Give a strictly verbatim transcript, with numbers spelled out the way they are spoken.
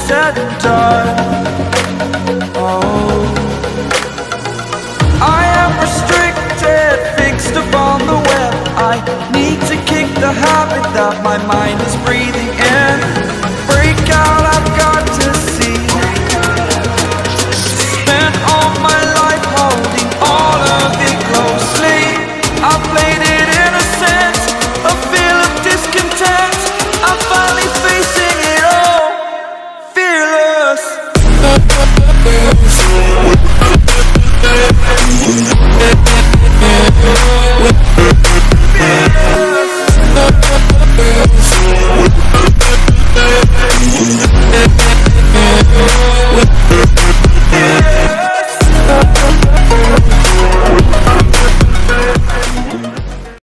said and done. Oh, I am restricted, fixed upon the web. I need to kick the habit that my mind is breathing.